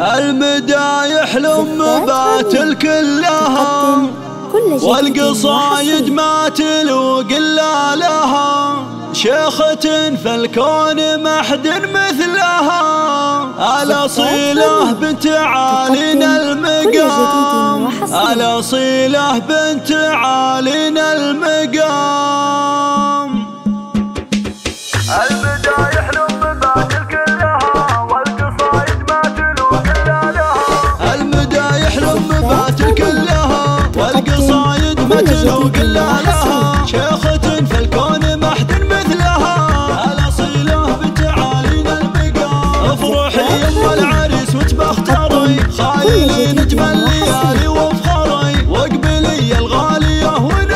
المدايح لأمهات كلها والقصايد ما تلوق إلا لها، شيخة في الكون ما حد مثلها، الأصيلة بنت عالينا المقام، الأصيلة بنت عالينا المقام. المدايح لأمهات كلها والقصايد ما تلوق إلا لها، المدايح لأمهات كلها والقصايد ما تلوق إلا لها، شيخة في الكون ما حد مثلها، الأصيلة بنت عالينا المقام. افرحي يم العريس وتبختري، خالي نجم الليالي وافخري، واقبلي الغالية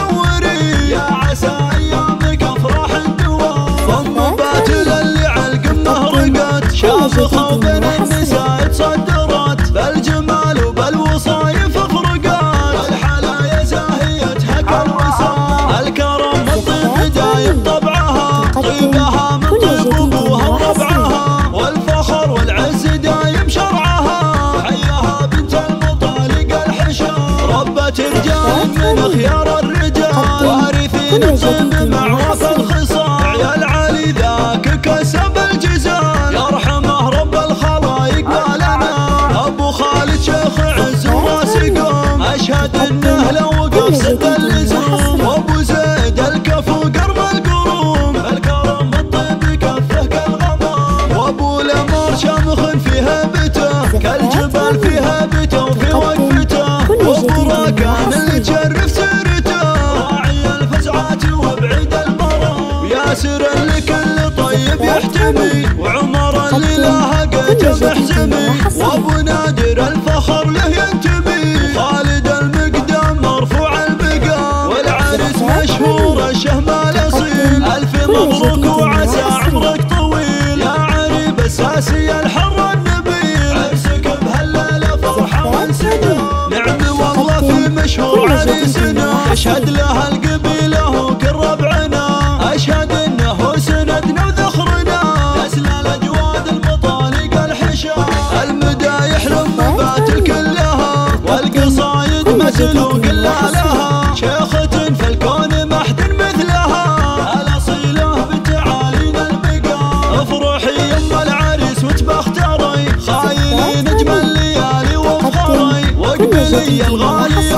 ونوري، يا عسى ايامك افراح الدوام. ام باتل اللي عالقمه رقت، شامخة وبين النساء تصدرت، بالجمال وبالوصايف افرقت، والحلايا زاهيتها كالوسام. الكرم والطيب دايم طبعها، طيبها من طيب ابوها وربعها، والفخر والعز دايم شرعها، حياها بنت المطالق الحشام. ربة رجال من خيار الرجال، وارثين الطب مع وفى الخصال، عيال علي ذاك كسب الجزال، يرحمه رب الخلايق بالنا. ابو خالد شيخ عز وراس قوم، اشهد انه لو وقف سد اللزوم، وابو زيد الكفو قرب القروم، الكرم والطيب كفه كالغمام، وابو الامر شامخ في هيبته، كالجبال في هيبته وفي وقفته، وابو راكان اللي تشرف سيرته، راعي الفزعات وبعيد المرام، وياسر اللي كل طيب يحتمي، وعمر اللي له قيته محزمي، وابو نادر الفخر له ينتمي، خالد المقدام مرفوع البقام، والعرس مشهور الشهم الاصيل، الف مبروك وعسى عمرك طويل، يا عريب الساسي الحر النبيل، عرسك بهالليله فرحه وانسداد، نعم والله في مشهور عريسنا، اشهد له القبيله وكل ربعنا، اشهد انه سندنا وذخرنا، نسل الاجواد المطالق الحشام. المدايح لأمهات كلها والقصايد ما تلوق الا لها، شيخة في الكون ما حد مثلها، الأصيلة بنت عالينا المقام. افرحي يم العريس وتبختري، خايلي نجم الليالي وافخري، واقبلي الغالية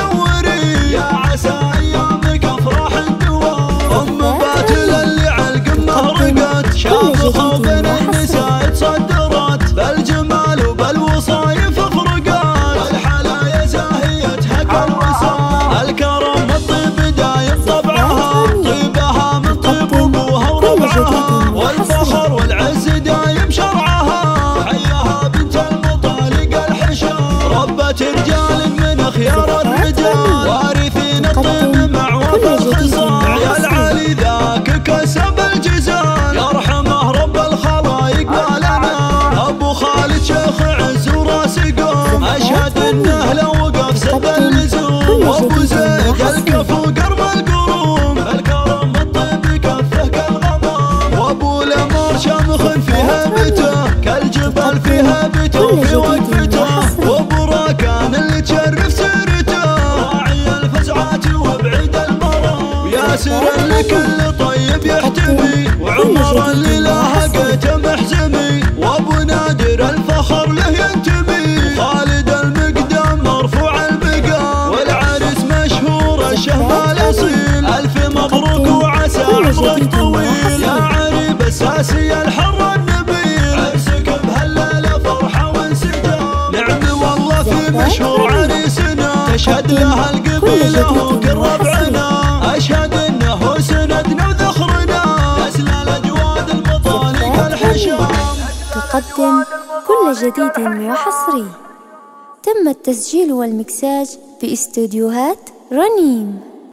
ونوري، يا عسى ايامك افراح الدوام. ام باتل اللي عالقمه رقت، شامخة وبين النساء تصدرت، بالجمال وبالوصايف افرقت، والحلايا زاهيتها كالوسام. الكرم والطيب دايم طبعها، طيبها من طيب ابوها وربعها، والفخر والعز دايم شرعها، حياها بنت المطالق الحشام. ربة رجال من خيار الرجال، وارثين الطيب مع وفى الخصال، عيال علي ذاك كسب الجزال، يرحمه رب الخلايق بالنا. ابو خالد شيخ عز وراس قوم، اشهد انه لو وقف سد اللزوم، وابو زيد الكفو قرب القروم، الكرم والطيب كفه كالغمام، وابو الامر شامخ في هيبته، كالجبال في هيبته وفي وقفته، وابو راكان اللي تشرف سيرته، راعي الفزعات وبعيد المرام، وياسر اللي كل طيب يحتمي، وعمر اللي له قيته محزمي، وابو نادر الفخر له ينتمي، خالد المقدام مرفوع البقام، والعرس مشهور الشهم الاصيل، الف مبروك وعسى عمرك طويل، يا عريب الساسي الحر النبيل، عرسك بهالليله فرحه وانسداد، نعم والله في مشهور عريسنا، تشهد له القبيله وكل ربعنا، اشهد انه سندنا وذخرنا، نسل الاجواد المطالق الحشام. تقدم كل جديد وحصري. تم التسجيل والمكساج في استوديوهات رنيم.